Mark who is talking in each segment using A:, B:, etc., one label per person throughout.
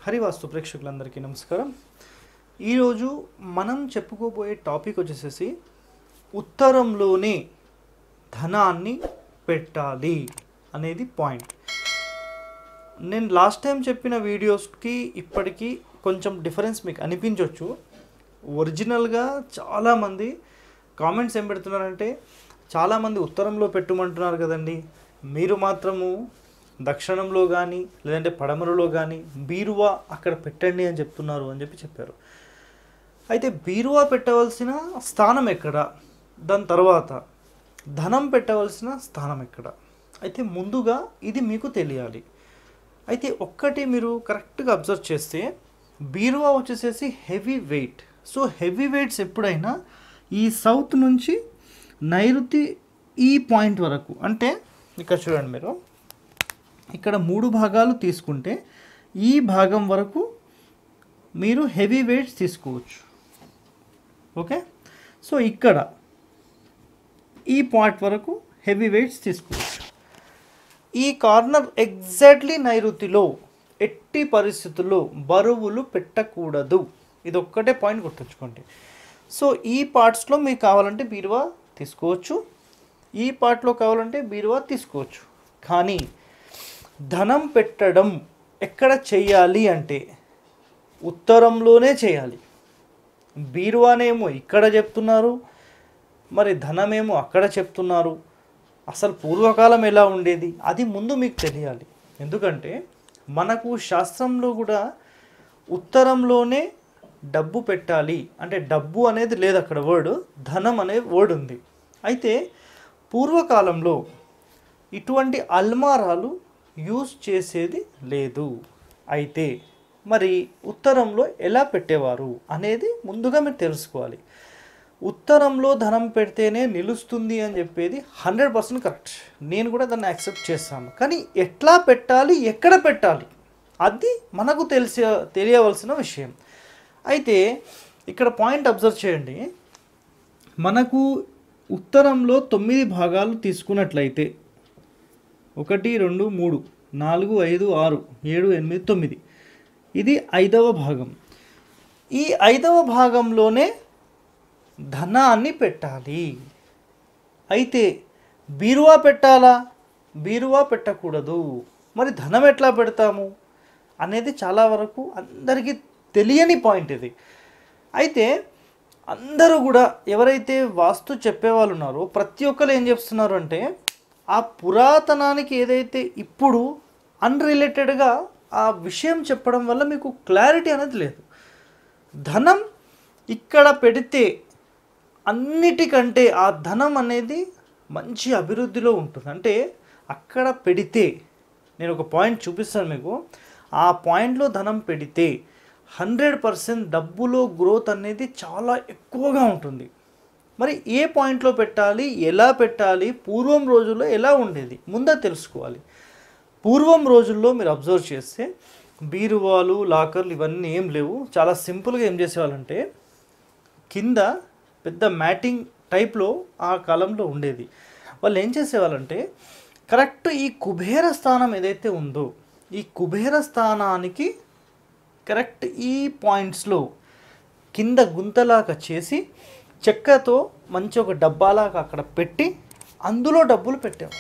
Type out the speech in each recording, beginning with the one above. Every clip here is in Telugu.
A: హరివాస్తు ప్రేక్షకులందరికీ నమస్కారం. ఈరోజు మనం చెప్పుకోబోయే టాపిక్ వచ్చేసి ఉత్తరంలోనే ధనాన్ని పెట్టాలి అనేది పాయింట్. నేను లాస్ట్ టైం చెప్పిన వీడియోస్కి ఇప్పటికీ కొంచెం డిఫరెన్స్ మీకు అనిపించవచ్చు. ఒరిజినల్గా చాలామంది కామెంట్స్ ఏం పెడుతున్నారంటే, చాలామంది ఉత్తరంలో పెట్టమంటున్నారు కదండి, మీరు మాత్రము దక్షిణంలో కానీ లేదంటే పడమరలో కానీ బీరువా అక్కడ పెట్టండి అని చెప్తున్నారు అని చెప్పారు. అయితే బీరువా పెట్టవలసిన స్థానం ఎక్కడ, దాని తర్వాత ధనం పెట్టవలసిన స్థానం ఎక్కడ, అయితే ముందుగా ఇది మీకు తెలియాలి. అయితే ఒక్కటి మీరు కరెక్ట్గా అబ్జర్వ్ చేస్తే, బీరువా వచ్చేసేసి heavy weight. So heavy weights ఎప్పుడైనా ఈ సౌత్ నుంచి నైరుతి ఈ పాయింట్ వరకు, అంటే ఇక్కడ చూడండి, మీరు ఇక్కడ 3 భాగాలు తీసుకుంటే ఈ భాగం వరకు మీరు హెవీ వెయిట్స్ తీసుకోవచ్చు. ఓకే, సో ఇక్కడ ఈ పాయింట్ వరకు హెవీ వెయిట్స్ తీసుకోవచ్చు. ఈ కార్నర్ ఎగ్జాక్ట్లీ నైరుతిలో ఎట్టి పరిస్థితుల్లో బరువులు పెట్టకూడదు. ఇది ఒక్కటే పాయింట్ గుర్తుంచుకోండి. సో ఈ పార్ట్స్లో మీకు కావాలంటే బీరువా తీసుకోవచ్చు, ఈ పార్ట్లో కావాలంటే బీరువా తీసుకోవచ్చు. కానీ ధనం పెట్టడం ఎక్కడ చేయాలి అంటే ఉత్తరంలోనే చేయాలి. బీరువానేమో ఇక్కడ చెప్తున్నారు, మరి ధనమేమో అక్కడ చెప్తున్నారు. అసలు పూర్వకాలం ఎలా ఉండేది అది ముందు మీకు తెలియాలి. ఎందుకంటే మనకు శాస్త్రంలో కూడా ఉత్తరంలోనే డబ్బు పెట్టాలి అంటే, డబ్బు అనేది లేదు అక్కడ, వర్డ్ ధనం అనే వర్డ్ ఉంది. అయితే పూర్వకాలంలో ఇటువంటి అల్మారాలు యూజ్ చేసేది లేదు. అయితే మరి ఉత్తరంలో ఎలా పెట్టేవారు అనేది ముందుగా మీరు తెలుసుకోవాలి. ఉత్తరంలో ధనం పెడితేనే నిలుస్తుంది అని చెప్పేది 100% కరెక్ట్. నేను కూడా దాన్ని యాక్సెప్ట్ చేస్తాను. కానీ ఎట్లా పెట్టాలి, ఎక్కడ పెట్టాలి, అది మనకు తెలియవలసిన విషయం. అయితే ఇక్కడ పాయింట్ అబ్జర్వ్ చేయండి. మనకు ఉత్తరంలో 9 భాగాలు తీసుకున్నట్లయితే 1 2 3 4 5 6 7 8 9, ఇది 5వ భాగం. ఈ 5వ భాగంలోనే ధనాన్ని పెట్టాలి. అయితే బీరువా పెట్టాలా, బీరువా పెట్టకూడదు. మరి ధనం ఎట్లా పెడతాము అనేది చాలా వరకు అందరికీ తెలియని పాయింట్ ఇది. అయితే అందరూ కూడా ఎవరైతే వాస్తు చెప్పేవాళ్ళు ఉన్నారో ప్రతి ఒక్కరు ఏం చెప్తున్నారు అంటే, ఆ పురాతనానికి ఏదైతే ఇప్పుడు అన్రిలేటెడ్గా ఆ విషయం చెప్పడం వల్ల మీకు క్లారిటీ అనేది లేదు. ధనం ఇక్కడ పెడితే అన్నిటికంటే ఆ ధనం అనేది మంచి అభివృద్ధిలో ఉంటుంది. అంటే అక్కడ పెడితే, నేను ఒక పాయింట్ చూపిస్తాను మీకు, ఆ పాయింట్లో ధనం పెడితే 100% డబ్బులో గ్రోత్ అనేది చాలా ఎక్కువగా ఉంటుంది. మరి ఏ పాయింట్లో పెట్టాలి, ఎలా పెట్టాలి, పూర్వం రోజుల్లో ఎలా ఉండేది ముందే తెలుసుకోవాలి. పూర్వం రోజుల్లో మీరు అబ్జర్వ్ చేస్తే బీరువాలు, లాకర్లు ఇవన్నీ ఏం లేవు. చాలా సింపుల్గా ఏం చేసేవాళ్ళంటే, కింద పెద్ద మ్యాటింగ్ టైప్లో ఆ కాలంలో ఉండేది. వాళ్ళు ఏం చేసేవాళ్ళంటే, కరెక్ట్ ఈ కుబేర స్థానం ఏదైతే ఉందో ఈ కుబేర స్థానానికి కరెక్ట్ ఈ పాయింట్స్లో కింద గుంతలాగా చేసి చెక్కతో మంచి ఒక డబ్బాలాగా అక్కడ పెట్టి అందులో డబ్బులు పెట్టేవాళ్ళు.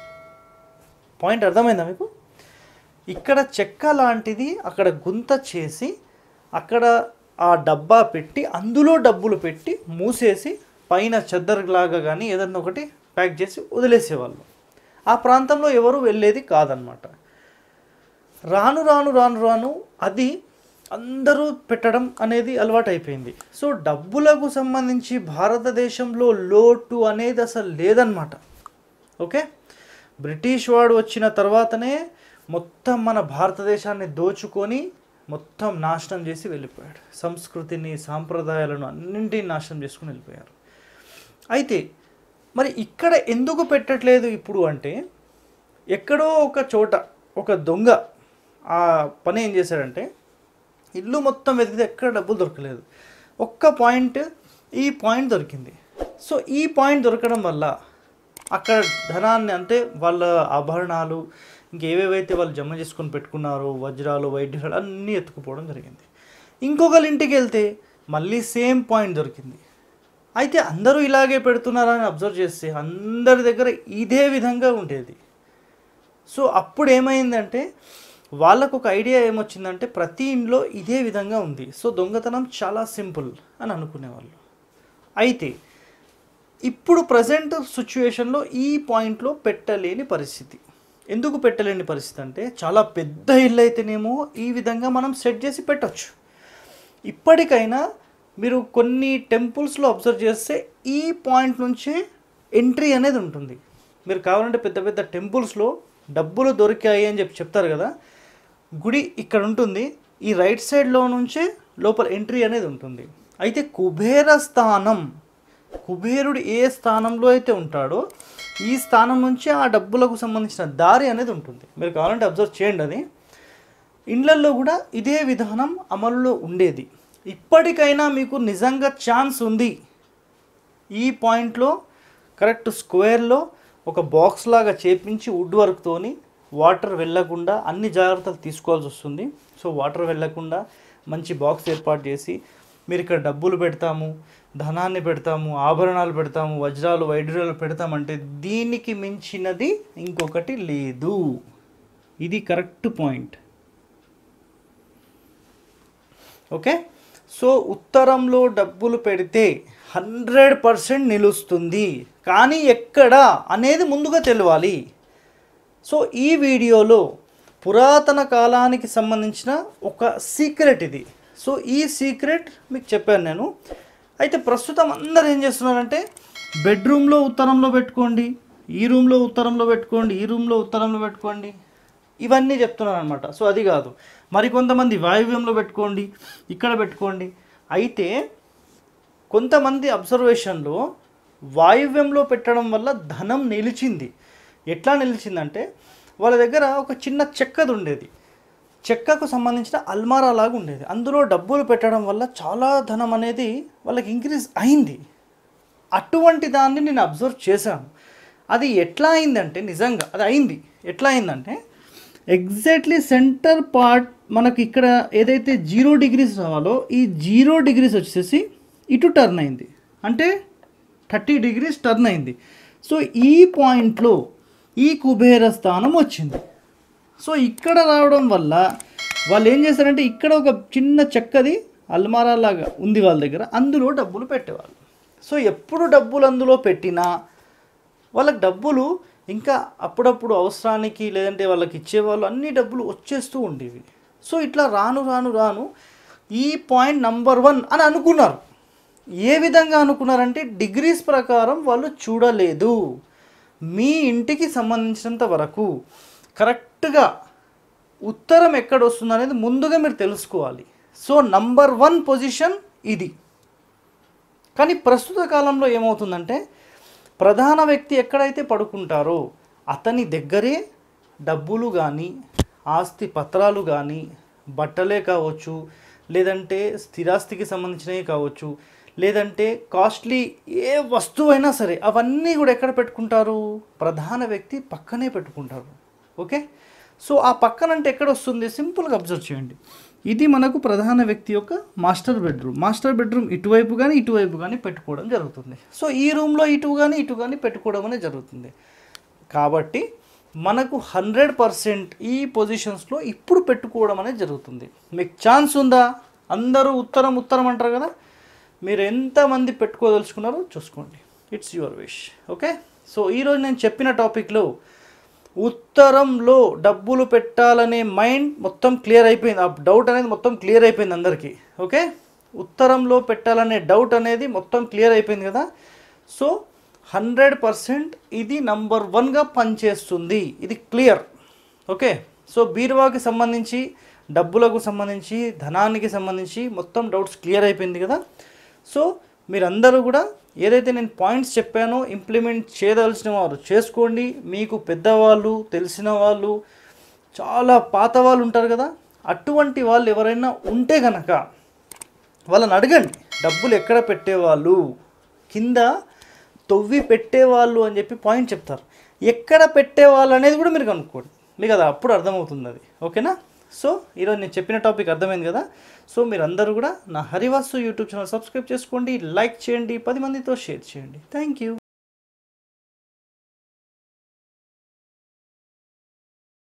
A: పాయింట్ అర్థమైందా మీకు? ఇక్కడ చెక్క లాంటిది అక్కడ గుంత చేసి అక్కడ ఆ డబ్బా పెట్టి అందులో డబ్బులు పెట్టి మూసేసి పైన చెద్దరులాగా కానీ ఏదన్నా ఒకటి ప్యాక్ చేసి వదిలేసేవాళ్ళు. ఆ ప్రాంతంలో ఎవరు వెళ్ళేది కాదనమాట. రాను రాను రాను రాను అది అందరూ పెట్టడం అనేది అలవాటు అయిపోయింది. సో డబ్బులకు సంబంధించి భారతదేశంలో లోటు అనేది అసలు లేదన్నమాట. ఓకే, బ్రిటిష్ వాడు వచ్చిన తర్వాతనే మొత్తం మన భారతదేశాన్ని దోచుకొని మొత్తం నాశనం చేసి వెళ్ళిపోయాడు. సంస్కృతిని, సాంప్రదాయాలను అన్నింటినీ నాశనం చేసుకుని వెళ్ళిపోయారు. అయితే మరి ఇక్కడ ఎందుకు పెట్టట్లేదు ఇప్పుడు అంటే, ఎక్కడో ఒక చోట ఒక దొంగ ఆ పని ఏం చేశాడంటే, ఇల్లు మొత్తం వెతికితే ఎక్కడ డబ్బులు దొరకలేదు. ఒక్క పాయింట్, ఈ పాయింట్ దొరికింది. సో ఈ పాయింట్ దొరకడం వల్ల అక్కడ ధనాన్ని, అంటే వాళ్ళ ఆభరణాలు ఇంకేవేవైతే వాళ్ళు జమ చేసుకొని పెట్టుకున్నారో వజ్రాలు వైఢూర్యాలు అన్నీ ఎత్తుకుపోవడం జరిగింది. ఇంకొకరి ఇంటికి వెళ్తే మళ్ళీ సేమ్ పాయింట్ దొరికింది. అయితే అందరూ ఇలాగే పెడుతున్నారని అబ్జర్వ్ చేస్తే అందరి దగ్గర ఇదే విధంగా ఉండేది. సో అప్పుడు ఏమైందంటే వాళ్ళకు ఒక ఐడియా ఏమొచ్చిందంటే ప్రతి ఇంట్లో ఇదే విధంగా ఉంది, సో దొంగతనం చాలా సింపుల్ అని అనుకునేవాళ్ళు. అయితే ఇప్పుడు ప్రజెంట్ సిచ్యువేషన్లో ఈ పాయింట్లో పెట్టలేని పరిస్థితి. ఎందుకు పెట్టలేని పరిస్థితి అంటే చాలా పెద్ద ఇల్లు అయితేనేమో ఈ విధంగా మనం సెట్ చేసి పెట్టచ్చు. ఇప్పటికైనా మీరు కొన్ని టెంపుల్స్లో అబ్జర్వ్ చేస్తే ఈ పాయింట్ నుంచే ఎంట్రీ అనేది ఉంటుంది. మీరు కావాలంటే పెద్ద పెద్ద టెంపుల్స్లో డబ్బులు దొరికాయి అని చెప్తారు కదా, గుడి ఇక్కడ ఉంటుంది, ఈ రైట్ సైడ్లో నుంచే లోపల ఎంట్రీ అనేది ఉంటుంది. అయితే కుబేర స్థానం, కుబేరుడు ఏ స్థానంలో అయితే ఉంటాడో ఈ స్థానం నుంచి ఆ డబ్బులకు సంబంధించిన దారి అనేది ఉంటుంది. మీరు కావాలంటే అబ్జర్వ్ చేయండి. అది ఇండ్లల్లో కూడా ఇదే విధానం అమలులో ఉండేది. ఇప్పటికైనా మీకు నిజంగా ఛాన్స్ ఉంది, ఈ పాయింట్లో కరెక్ట్ స్క్వేర్లో ఒక బాక్స్ లాగా చేపించి వుడ్ వర్క్తోని వాటర్ వెళ్ళకుండా అన్ని జాగ్రత్తలు తీసుకోవాల్సి వస్తుంది. సో వాటర్ వెళ్ళకుండా మంచి బాక్స్ ఏర్పాటు చేసి మీరు ఇక్కడ డబ్బులు పెడతాము, ధనాన్ని పెడతాము, ఆభరణాలు పెడతాము, వజ్రాలు వైఢూర్యాలు పెడతామంటే దీనికి మించినది ఇంకొకటి లేదు. ఇది కరెక్ట్ పాయింట్. ఓకే, సో ఉత్తరంలో డబ్బులు పెడితే 100% నిలుస్తుంది, కానీ ఎక్కడ అనేది ముందుగా తెలియాలి. సో ఈ వీడియోలో పురాతన కాలానికి సంబంధించిన ఒక సీక్రెట్ ఇది. సో ఈ సీక్రెట్ మీకు చెప్పాను నేను. అయితే ప్రస్తుతం అందరూ ఏం చేస్తున్నారంటే బెడ్రూమ్లో ఉత్తరంలో పెట్టుకోండి, ఈ రూమ్లో ఉత్తరంలో పెట్టుకోండి, ఈ రూమ్లో ఉత్తరంలో పెట్టుకోండి, ఇవన్నీ చెప్తున్నారు అనమాట. సో అది కాదు, మరికొంతమంది వాయువ్యంలో పెట్టుకోండి, ఇక్కడ పెట్టుకోండి. అయితే కొంతమంది అబ్జర్వేషన్లో వాయువ్యంలో పెట్టడం వల్ల ధనం నిలిచింది. ఎట్లా నిలిచిందంటే వాళ్ళ దగ్గర ఒక చిన్న చెక్కది ఉండేది, చెక్కకు సంబంధించిన అల్మారా లాగా ఉండేది, అందులో డబ్బులు పెట్టడం వల్ల చాలా ధనం అనేది వాళ్ళకి ఇంక్రీజ్ అయింది. అటువంటి దాన్ని నేను అబ్జర్వ్ చేశాను. అది ఎట్లా అయిందంటే నిజంగా అది అయింది. ఎట్లా అయిందంటే ఎగ్జాక్ట్లీ సెంటర్ పార్ట్ మనకి ఇక్కడ ఏదైతే 0 degrees రావాలో ఈ 0 degrees వచ్చేసి ఇటు టర్న్ అయింది, అంటే 30 degrees టర్న్ అయింది. సో ఈ పాయింట్లో ఈ కుబేర స్థానం వచ్చింది. సో ఇక్కడ రావడం వల్ల వాళ్ళు ఏం చేశారంటే ఇక్కడ ఒక చిన్న చెక్కది అల్మారా లాగా ఉంది వాళ్ళ దగ్గర, అందులో డబ్బులు పెట్టేవాళ్ళు. సో ఎప్పుడు డబ్బులు అందులో పెట్టినా వాళ్ళకి డబ్బులు ఇంకా అప్పుడప్పుడు అవసరానికి లేదంటే వాళ్ళకి ఇచ్చేవాళ్ళు అన్ని డబ్బులు వచ్చేస్తూ ఉండేవి. సో ఇట్లా రాను రాను రాను ఈ పాయింట్ నంబర్ 1 అని అనుకున్నారు. ఏ విధంగా అనుకున్నారంటే డిగ్రీస్ ప్రకారం వాళ్ళు చూడలేదు. మీ ఇంటికి సంబంధించినంత వరకు కరెక్ట్గా ఉత్తరం ఎక్కడ వస్తుంది అనేది ముందుగా మీరు తెలుసుకోవాలి. సో నంబర్ 1 పొజిషన్ ఇది. కానీ ప్రస్తుత కాలంలో ఏమవుతుందంటే ప్రధాన వ్యక్తి ఎక్కడైతే పడుకుంటారో అతని దగ్గరే డబ్బులు కానీ ఆస్తి పత్రాలు కానీ బట్టలే కావచ్చు, లేదంటే స్థిరాస్తికి సంబంధించినవి కావచ్చు, లేదంటే కాస్ట్లీ ఏ వస్తువైనా సరే అవన్నీ కూడా ఎక్కడ పెట్టుకుంటారు, ప్రధాన వ్యక్తి పక్కనే పెట్టుకుంటారు. ఓకే, సో ఆ పక్కన అంటే ఎక్కడ వస్తుంది, సింపుల్గా అబ్జర్వ్ చేయండి. ఇది మనకు ప్రధాన వ్యక్తి యొక్క మాస్టర్ బెడ్రూమ్ ఇటువైపు కానీ పెట్టుకోవడం జరుగుతుంది. సో ఈ రూమ్లో ఇటు కానీ పెట్టుకోవడం అనేది జరుగుతుంది. కాబట్టి మనకు 100% ఈ పొజిషన్స్లో ఇప్పుడు పెట్టుకోవడం అనేది జరుగుతుంది. మీకు ఛాన్స్ ఉందా? అందరూ ఉత్తరం అంటారు కదా, మీరు ఎంతమంది పెట్టుకోదలుచుకున్నారో చూసుకోండి, it's your wish. Okay, so ఈరోజు నేను చెప్పిన టాపిక్లో ఉత్తరంలో డబ్బులు పెట్టాలనే మైండ్ మొత్తం క్లియర్ అయిపోయింది, ఆ డౌట్ అనేది మొత్తం క్లియర్ అయిపోయింది అందరికీ. ఓకే, ఉత్తరంలో పెట్టాలనే డౌట్ అనేది మొత్తం క్లియర్ అయిపోయింది కదా. సో 100% ఇది నంబర్ 1గా పనిచేస్తుంది, ఇది క్లియర్. ఓకే, సో బీరువాకి సంబంధించి, డబ్బులకు సంబంధించి, ధనానికి సంబంధించి మొత్తం డౌట్స్ క్లియర్ అయిపోయింది కదా. సో మీరందరూ కూడా ఏదైతే నేను పాయింట్స్ చెప్పానో ఇంప్లిమెంట్ చేయదలసిన వారు చేసుకోండి. మీకు పెద్దవాళ్ళు, తెలిసిన వాళ్ళు, చాలా పాత వాళ్ళు ఉంటారు కదా, అటువంటి వాళ్ళు ఎవరైనా ఉంటే కనుక వాళ్ళని అడగండి, డబ్బులు ఎక్కడ పెట్టేవాళ్ళు, కింద తొవ్వి పెట్టేవాళ్ళు అని చెప్పి పాయింట్ చెప్తారు. ఎక్కడ పెట్టేవాళ్ళు అనేది కూడా మీరు కనుక్కోండి. మీకు అది అప్పుడు అర్థమవుతుంది అది. ఓకేనా? సో ఈరోజు నేను చెప్పిన టాపిక్ అర్థమైంది కదా. సో మీరందరూ కూడా నా హరివాసు యూట్యూబ్ ఛానల్ సబ్స్క్రైబ్ చేసుకోండి, లైక్ చేయండి, 10 మందితో షేర్ చేయండి. Thank you.